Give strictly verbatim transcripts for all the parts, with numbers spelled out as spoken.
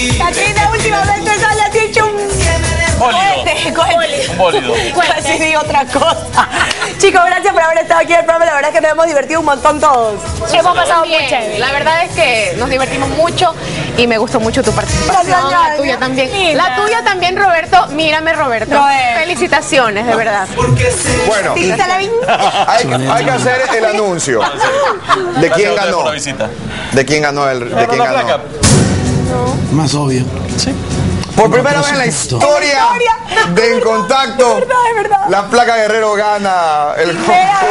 Catrina, últimamente sale así hecho un... Bólido. Un bólido. Casi digo otra cosa. Chicos, gracias por haber estado aquí en el programa. La verdad es que nos hemos divertido un montón todos. Hemos pasado muy chévere. La verdad es que nos divertimos mucho y me gustó mucho tu participación. Gracias, la Ñaña. tuya también. Linda. La tuya también, Roberto. Mírame, Roberto. Roberto. Felicitaciones, de verdad. Bueno, ¿Viste la vi? hay, hay que hacer el anuncio de quién Gracias ganó. por la visita. De quién ganó el. De quién La placa. ganó. Más obvio. Sí. Por primera vez en la historia de En Contacto, Es verdad, es verdad. la Placa Guerrero gana el concurso.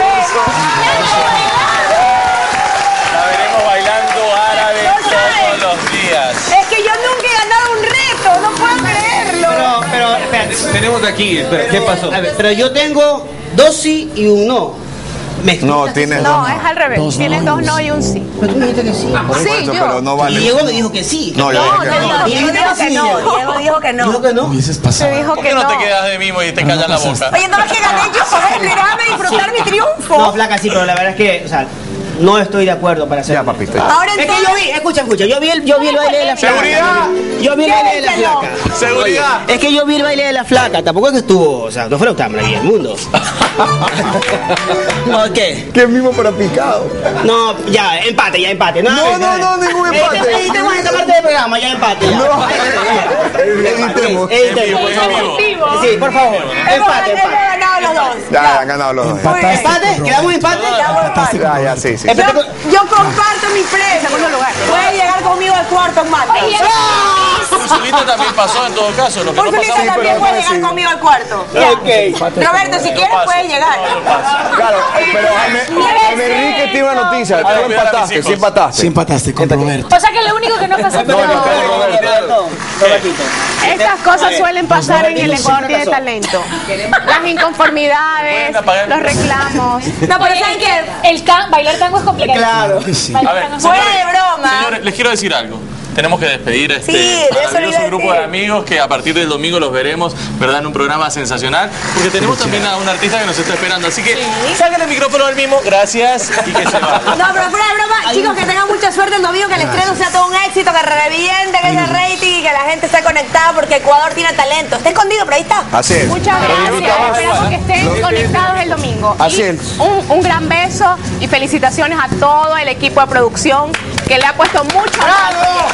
La veremos bailando árabe todos los días. Es que yo nunca he ganado un reto, no puedo creerlo. Pero, pero, espérate. Tenemos aquí, espera, ¿qué pasó? A ver, pero yo tengo dos sí y un no. ¿Me No, explicas? tienes No, dos. es al revés. Dos Tienes no, dos un no sí. y un sí. Pero tú me dijiste que sí. Por Sí, eso, yo. pero no Y vale. Diego me dijo que sí. No, yo No, dije que no, no. no. Diego dijo que no, Diego dijo que no. Dijo que no. Hubieses pasado. Te dijo ¿Por que qué no no. te quedas de mimo y te callas la boca? Oye, no es que gané yo por ver el programa y disfrutar mi triunfo. No, flaca, sí, pero la verdad es que, o sea, no estoy de acuerdo para hacer. Ya, papito. Ahora Es que entonces... yo vi, escucha, escucha, yo vi el, yo vi el baile de la flaca. ¡Seguridad! Yo vi el baile de la Piénsalo. flaca. ¡Seguridad! Es que yo vi el baile de la flaca, tampoco es que estuvo, o sea, no fue la octava maravilla del mundo. ¿No qué? ¿Qué mismo para picado? No, ya, empate, ya empate. No, No, no, no, ningún empate. Editemos- Editemos esta parte del programa, ya empate. Ya. No, editemos. Editemos. En vivo. Sí, por favor. Hemos, Empate, hemos empate. ganado los dos. Ya, han ganado los dos. Empataste. ¿Empate? ¿Quedamos empate? Quedamos empate. Ya, ya, sí, sí. Yo, yo comparto mi premio. Segundo lugar. Puede llegar conmigo al cuarto en mate. Ursulita también pasó en todo caso. Lo que no Ursulita pasó. también pero puede no llegar decide. conmigo al cuarto. Ya. Ok. Roberto, si quieres paso. puedes llegar. Claro, pero Jaime, Jaime Enrique tiene una noticia. Tú Ay, cuidar a mis empataste, hijos. sí empataste. Sí empataste con Roberto. O sea que lo único que no pasa No, no, Roberto, Robertito. Estas cosas suelen pasar en el Robertito Ecuador siempre tiene pasó. talento. Las inconformidades, Pueden apagar el los micrófono. reclamos. No, pero ¿saben qué? El can, bailar tango es complicado. Claro. Que sí. Bailar A ver, tango es Fuera complicado. de broma. Señores, les quiero decir algo. Tenemos que despedir a este Sí, de eso le iba a maravilloso grupo de decir. amigos que a partir del domingo los veremos, ¿verdad? En un programa sensacional. Porque tenemos también a un artista que nos está esperando. Así que salgan el micrófono del mismo, gracias y que se vaya. No, pero fuera de broma, chicos, que tengan mucha suerte el domingo, que el estreno sea todo un éxito, que reviente, que ese rating y que la gente esté conectada porque Ecuador tiene talento. Está escondido, pero ahí está. Así es. Muchas gracias. Esperamos que estén conectados el domingo. Así Y es. un, un gran beso y felicitaciones a todo el equipo de producción que le ha puesto mucho amor.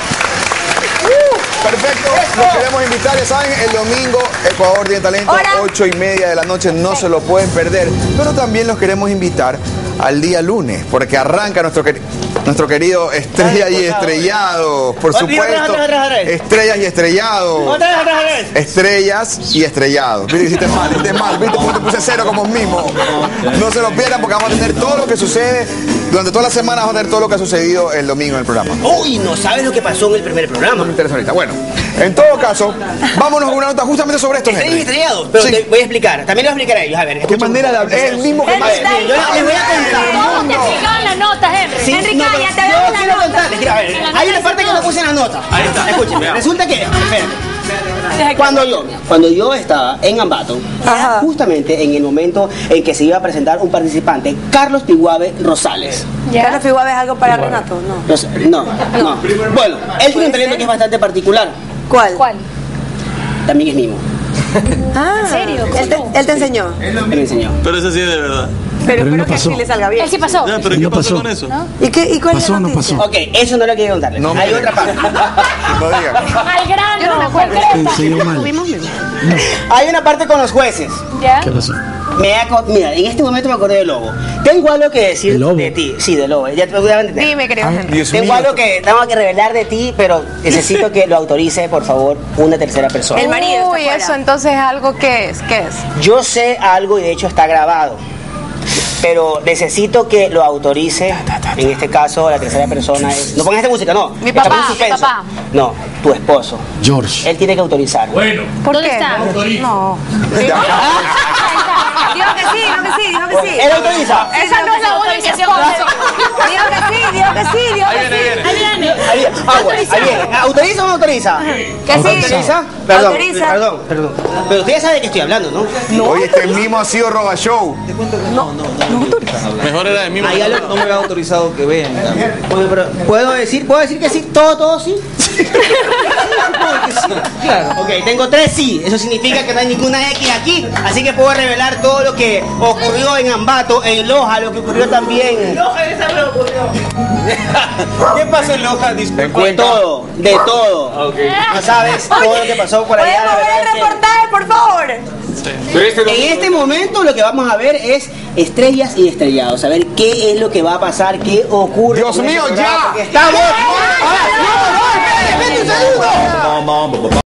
Perfecto, los queremos invitar, ya saben, el domingo Ecuador tiene talento, Hola. ocho y media de la noche, no se lo pueden perder. Pero también los queremos invitar al día lunes, porque arranca nuestro, queri- nuestro querido Estrella y Estrellado, por Otra vez, supuesto. otra vez, otra vez. Estrellas y Estrellado. Otra vez, otra vez. Estrellas y estrellados. Viste, hiciste mal, hiciste mal. Viste cómo te puse cero como mimo. No se lo pierdan porque vamos a tener todo lo que sucede. Durante toda la semana vamos a tener todo lo que ha sucedido el domingo en el programa. Uy, no sabes lo que pasó en el primer programa. No me interesa ahorita. Bueno, en todo caso, vámonos con una nota justamente sobre esto, Estrellas y Henry. estrellados. Pero Sí. te voy a explicar. También les voy a explicar a ellos. A ver, ¿Qué escuchen. manera de hablar? Es el mismo que Henry, más... está ahí. Yo les voy a contar. Todos te explicaban la nota, Henry. Sí, Henry, no, pero cállate, yo vemos la quiero nota. contarles, quiero- a ver, En la nota hay una dice parte que todo. no puse en la nota. Ahí está. Escuchen, Veamos. resulta que, espérate, cuando yo, cuando yo estaba en Ambato, Ajá. justamente en el momento en que se iba a presentar un participante, Carlos Tiguave Rosales. ¿Carlos Figuave es algo para Renato? No. Ros- No, no. Bueno, él tiene un talento que es bastante particular. ¿Cuál? ¿Cuál? También es mimo. Ah, ¿En serio? Él te, él te enseñó. Él me enseñó. Pero eso sí es de verdad. Pero él espero no que pasó. así le salga bien. Él sí pasó. Ya, pero Sí, ¿qué no pasó pasó. con eso? ¿Y, qué, ¿Y cuál ¿Pasó es o la no noticia? pasó? Ok, eso no lo quería contarles. No me Hay digas. otra parte. No digan. Al grano. Yo no me acuerdo. Te enseñó mal. Tuvimos mismo. Hay una parte con los jueces. ¿Ya? ¿Qué pasó? Me aco- Mira, en este momento me acordé de Lobo. Tengo algo que decir ¿De Lobo? de ti. Sí, de Lobo. Ya te voy a entender. Dime, querido Henry. Dios Tengo mío. algo que tengo que revelar de ti, pero necesito que lo autorice, por favor, una tercera persona. El marido está Uy, fuera. eso entonces es algo que es, ¿qué es? Yo sé algo y de hecho está grabado, pero necesito que lo autorice. En este caso, la tercera persona es. No pongas esta música, no. Mi Estamos papá, en suspenso. mi papá. No, tu esposo. George. Él tiene que autorizar. Bueno, ¿Por ¿Dónde qué? está? No. Dijo que sí, dijo que sí, dijo que sí. Él autoriza. Esa no es la autorización. Dijo que sí, dijo que sí, dijo Ahí que viene, sí. ahí viene. Ahí viene. Agua, ahí viene. ¿Autoriza o no autoriza? Que sí. ¿Autoriza? Perdón, Autoriza. perdón, perdón. Pero ustedes saben de qué estoy hablando, ¿no? Oye, este mismo ha sido Roba Show. Mejor era de mí. Hay algo- no me había autorizado que vean. Bueno, pero ¿puedo decir, puedo decir que sí? ¿Todo, todo sí? Ok, tengo tres sí. Eso significa que no hay ninguna X aquí. Así que puedo revelar todo lo que ocurrió en Ambato, en Loja, lo que ocurrió también. Loja, esa me ocurrió. ¿Qué pasó en Loja? Disculpa. De todo, de todo. Okay. No sabes todo lo que pasó por allá. ¿Podemos ver el reportaje, por favor? En este momento lo que vamos a ver es estrellas y estrellados. A ver qué es lo que va a pasar, qué ocurre. Dios mío, ya. Estamos. ¡Ah, no, no, espérate, espérate un segundo!